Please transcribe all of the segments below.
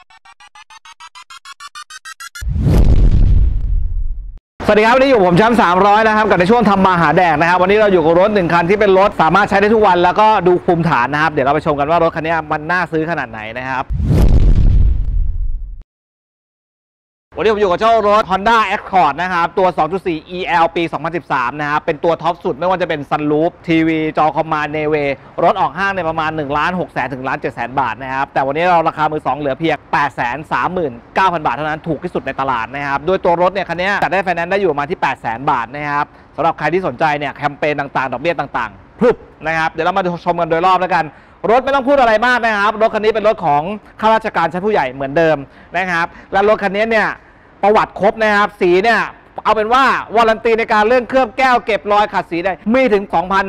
สวัสดีครับวันนี้อยู่ผมแชมป์300นะครับกับในช่วงทำมาหาแดกนะครับวันนี้เราอยู่กับรถ1คันที่เป็นรถสามารถใช้ได้ทุกวันแล้วก็ดูภูมิฐานนะครับเดี๋ยวเราไปชมกันว่ารถคันนี้มันน่าซื้อขนาดไหนนะครับวันนี้ผมอยู่กับเจ้ารถ Honda Accord นะครับตัว 2.4 EL ปี 2013 นะครับเป็นตัวท็อปสุดไม่ว่าจะเป็น Sunroof ทีวีจอคอมมานด์เนเวรถออกห้างในประมาณ 1,600,000 ถึง 1,700,000 บาทนะครับแต่วันนี้เราราคามือ 2 เหลือเพียง 839,000 บาทเท่านั้นถูกที่สุดในตลาดนะครับโดยตัวรถเนี่ยคันนี้จัดได้ไฟแนนซ์ได้อยู่มาที่ 800,000 บาทนะครับสำหรับใครที่สนใจเนี่ยแคมเปญต่างๆดอกเบี้ยต่างๆพรึบนะครับเดี๋ยวเรามาชมกันโดยรอบแล้วกันรถไม่ต้องพูดอะไรมากนะครับรถคันนี้เป็นรถของข้าราชการชั้นผู้ใหญ่เหมือนเดิมนะครับและรถคันนี้เนี่ยประวัติครบนะครับสีเนี่ยเอาเป็นว่าวารันตีในการเรื่องเคลือบแก้วเก็บรอยขัดสีได้มีถึง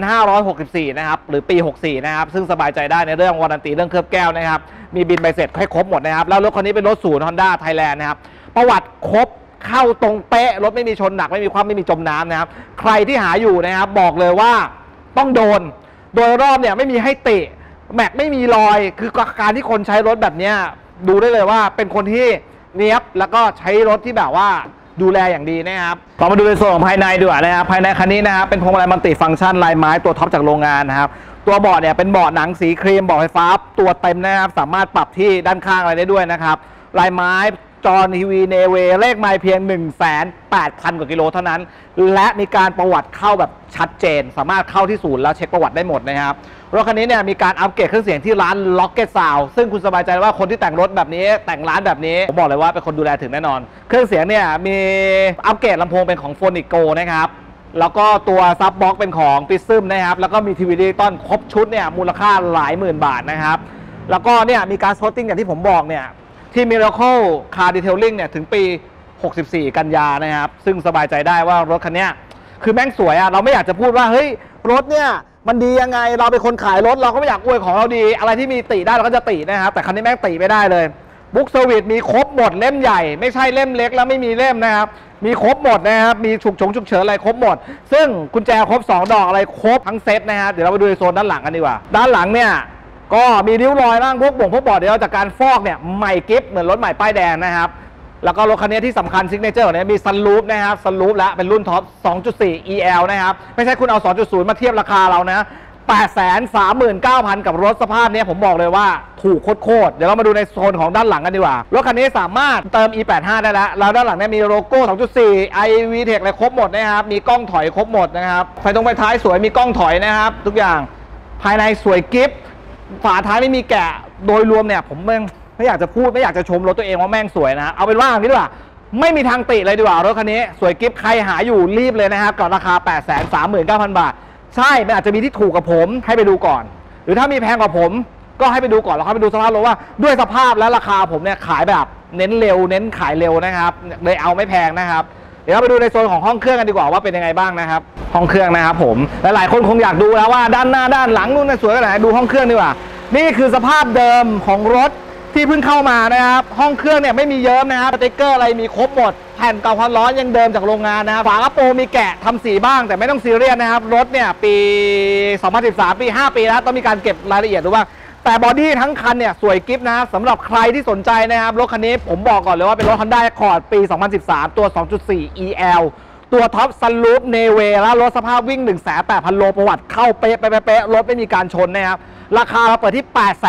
2,564 นะครับหรือปี 64 นะครับซึ่งสบายใจได้ในเรื่องวารันตีเรื่องเคลือบแก้วนะครับมีบินใบเสร็จให้ครบหมดนะครับแล้วรถคันนี้เป็นรถศูนย์ Honda Thailand นะครับประวัติครบเข้าตรงเป๊ะรถไม่มีชนหนักไม่มีความไม่มีจมน้ำนะครับใครที่หาอยู่นะครับบอกเลยว่าต้องโดนโดยรอบเนี่ยไม่มีให้ติแม็กไม่มีรอยคือการที่คนใช้รถแบบนี้ดูได้เลยว่าเป็นคนที่เนียบแล้วก็ใช้รถที่แบบว่าดูแลอย่างดีนะครับเรามาดูในส่วนของภายในดีกว่านะครับภายในคันนี้นะครับเป็นพวงมาลัยมัลติฟังก์ชันลายไม้ตัวท็อปจากโรงงานนะครับตัวเบาะเนี่ยเป็นเบาะหนังสีครีมเบาะไฟฟ้าตัวเต็มนะครับสามารถปรับที่ด้านข้างอะไรได้ด้วยนะครับลายไม้จอทีวีเนเวเลขไมล์เพียง 180,000 กว่ากิโลเท่านั้นและมีการประวัติเข้าแบบชัดเจนสามารถเข้าที่ศูนย์แล้วเช็คประวัติได้หมดนะครับรถคันนี้เนี่ยมีการอัปเกรดเครื่องเสียงที่ร้าน Rocket Sound ซึ่งคุณสบายใจว่าคนที่แต่งรถแบบนี้แต่งร้านแบบนี้ผมบอกเลยว่าเป็นคนดูแลถึงแน่นอนเครื่องเสียงเนี่ยมีอัปเกรดลำโพงเป็นของ Phonico นะครับแล้วก็ตัวซับบ็อกเป็นของ Prism นะครับแล้วก็มีทีวีดิจิตอลครบชุดเนี่ยมูลค่าหลายหมื่นบาทนะครับแล้วก็เนี่ยมีการโซตติ้งอย่างที่ผมบอกเนี่ยที่ Miracle Car Detailing เนี่ยถึงปี 64 กันยานะครับซึ่งสบายใจได้ว่ารถคันนี้คือแม่งสวยอะเราไม่อยากจะพูดว่าเฮ้ยรถเนี่ยมันดียังไงเราเป็นคนขายรถเราก็ไม่อยากอวยของเราดีอะไรที่มีติได้เราก็จะตินะครับแต่คันนี้แม่งติไม่ได้เลยบุ๊กเซอร์วิสมีครบหมดเล่มใหญ่ไม่ใช่เล่มเล็กแล้วไม่มีเล่มนะครับมีครบหมดนะครับมีฉุกเฉินอะไรครบหมดซึ่งกุญแจครบ2 ดอกอะไรครบทั้งเซตนะครับเดี๋ยวเราไปดูในโซนด้านหลังกันดีกว่าด้านหลังเนี่ยก็มีริ้วรอยบ้างพวกบอดเดี๋ยวจากการฟอกเนี่ยใหม่กิฟเหมือนรถใหม่ป้ายแดงนะครับแล้วก็รถคันนี้ที่สำคัญซิกเนเจอร์ของนี้มีซันรูฟนะครับซันรูฟและเป็นรุ่นท็อป 2.4 EL นะครับไม่ใช่คุณเอา 2.0 มาเทียบราคาเรานะ 839,000 กับรถสภาพนี้ผมบอกเลยว่าถูกโคตรเดี๋ยวเรามาดูในโซนของด้านหลังกันดีกว่ารถคันนี้สามารถเติม E85 ได้แล้วด้านหลังเนี่ยมีโลโก้ 2.4 iVTEC อะไรครบหมดนะครับมีกล้องถอยครบหมดนะครับไฟท้ายสวยมีกล้องถอยนะครับทุกอย่างภายในสวยกิ๊บฝาท้ายไม่มีแกะโดยรวมเนี่ยผมไม่อยากจะพูดไม่อยากจะชมรถตัวเองว่าแม่งสวยนะเอาเป็นว่าอย่างนี้ดีกว่าไม่มีทางติเลยดีกว่ารถคันนี้สวยกิ๊บใครหาอยู่รีบเลยนะครับกับราคา 839,000 บาทใช่มันอาจจะมีที่ถูกกับผมให้ไปดูก่อนหรือถ้ามีแพงกว่าผมก็ให้ไปดูก่อนแล้วค่อยไปดูสภาพรถว่าด้วยสภาพและราคาผมเนี่ยขายแบบเน้นเร็วเน้นขายเร็วนะครับเลยเอาไม่แพงนะครับเดี๋ยวเราไปดูในโซนของห้องเครื่องกันดีกว่าว่าเป็นยังไงบ้างนะครับห้องเครื่องนะครับผมหลายๆคนคงอยากดูแล้วว่าด้านหน้าด้านหลังนู่นสวยขนาดไหนดูห้องเครื่องดีกว่านี่คือสภาพเดิมของรถที่เพิ่งเข้ามานะครับห้องเครื่องเนี่ยไม่มีเยิ้มนะครับสติ๊กเกอร์อะไรมีครบหมดแผ่นเก่าความร้อนยังเดิมจากโรงงานนะครับฝากระโปรงมีแกะทำสีบ้างแต่ไม่ต้องซีเรียสนะครับรถเนี่ยปี 2013 ปี 5 ปีแล้วต้องมีการเก็บรายละเอียดดูบ้างแต่บอดี้ทั้งคันเนี่ยสวยกิ๊บนะสำหรับใครที่สนใจนะครับรถคันนี้ผมบอกก่อนเลยว่าเป็นรถ Honda Accord ปี 2013 ตัว 2.4 EL ตัวท็อปซันรูฟเนเวและรถสภาพวิ่ง 180,000 โลประวัติเข้าเป๊ะรถไม่มีการชนนะครับราคาเราเปิดที่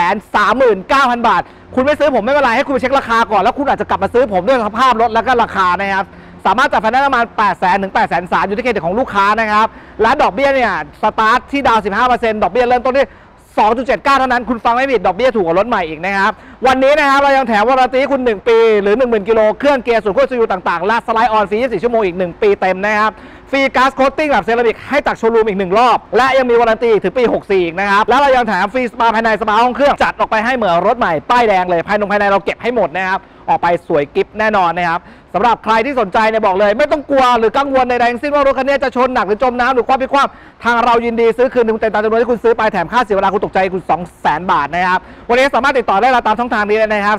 839,000 บาทคุณไม่ซื้อผมไม่เป็นไรให้คุณไปเช็คราคาก่อนแล้วคุณอาจจะกลับมาซื้อผมด้วยสภาพรถแล้วก็ราคานะครับสามารถจัดไฟแนนซ์ประมาณ 800,000 ถึง 830,000 อยู่ที่เครดิตของลูกค้านะครับและดอกเบี้ยเนี่ยสตาร์ทที่ดาว 15% ดอกเบี้ยเริ่มต้นที่ 2.79 เท่านั้นคุณฟังไม่ผิดดอกเบี้ยถูกกว่ารถใหม่อีกนะครับวันนี้นะครับเรายังแถมวารันตีคุณ1 ปีหรือ 10,000 กิโลเครื่องเกียร์ส่วนควบคุมต่างๆและสไลด์ออนฟรี 24 ชั่วโมงอีก1 ปีเต็มนะครับฟรีก๊าซโคตติ้งแบบเซรามิกให้จากโชว์รูมอีก1 รอบและยังมีวารันตีถึงปี 64 อีกนะครับแล้วเรายังแถมฟรีสปาภายในสปาห้องเครื่องจัดออกไปให้เหมือนรถใหม่ป้ายแดงเลยภายในเราเก็บให้หมดนะครับออกไปสวยกิ๊บแน่นอนนะครับสำหรับใครที่สนใจเนี่ยบอกเลยไม่ต้องกลัวหรือกังวลใดๆทั้งสิ้นว่ารถคันนี้จะชนหนักหรือจมน้ำหรือคว่ำพิความทางเรายินดีซื้อคืนคุณเต็มตามจำนวนที่คุณซื้อไปแถมค่าเสียเวลาคุณตกใจคุณ 200,000 บาทนะครับวันนี้สามารถติดต่อได้เราตามช่องทางนี้เลยนะครับ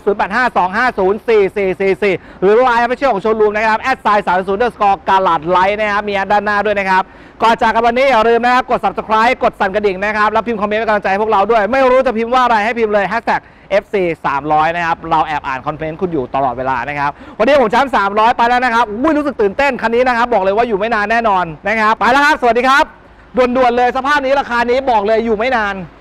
0852504444 หรือไลน์ไปเชื่อของโชว์รูมนะครับ@30_garage_light นะครับมีด้านหน้าด้วยนะครับก่อนจากกันวันนี้อย่าลืมนะครับกด subscribe กดสั่นกระดิ่งนะครับแล้วพิมพ์คอมเมนต์เป็นกำลังใจให้พวกเราด้วยไม่รู้จะพิมพ์ว่าอะไรให้พิมพ์เลย FC 300นะครับเราแอบอ่านคอมเมนต์คุณอยู่ตลอดเวลานะครับวันนี้ผมแชมป์300ไปแล้วนะครับรู้สึกตื่นเต้นคันนี้นะครับบอกเลยว่าอยู่ไม่นานแน่นอนนะครับไปแล้วครับสวัสดีครับด่วนๆเลยสภาพนี้ราคานี้บอกเลยอยู่ไม่นาน